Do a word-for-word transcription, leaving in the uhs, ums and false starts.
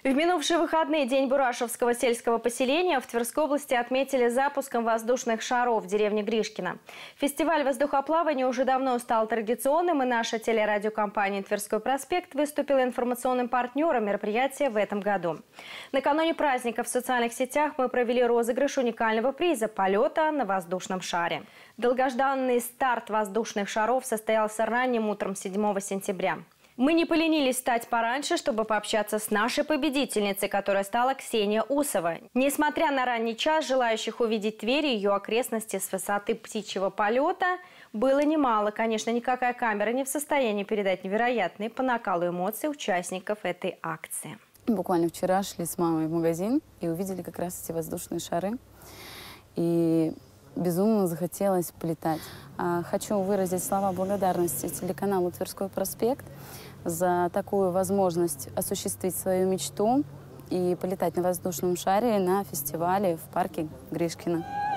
В минувшие выходные День Бурашевского сельского поселения в Тверской области отметили запуском воздушных шаров в деревне Гришкино. Фестиваль воздухоплавания уже давно стал традиционным, и наша телерадиокомпания «Тверской проспект» выступила информационным партнером мероприятия в этом году. Накануне праздника в социальных сетях мы провели розыгрыш уникального приза полета на воздушном шаре. Долгожданный старт воздушных шаров состоялся ранним утром седьмого сентября. Мы не поленились встать пораньше, чтобы пообщаться с нашей победительницей, которая стала Ксения Усова. Несмотря на ранний час, желающих увидеть Тверь и ее окрестности с высоты птичьего полета было немало. Конечно, никакая камера не в состоянии передать невероятные по накалу эмоций участников этой акции. Буквально вчера шли с мамой в магазин и увидели как раз эти воздушные шары. И безумно захотелось полетать. Хочу выразить слова благодарности телеканалу «Тверской проспект» за такую возможность осуществить свою мечту и полетать на воздушном шаре на фестивале в парке Гришкино.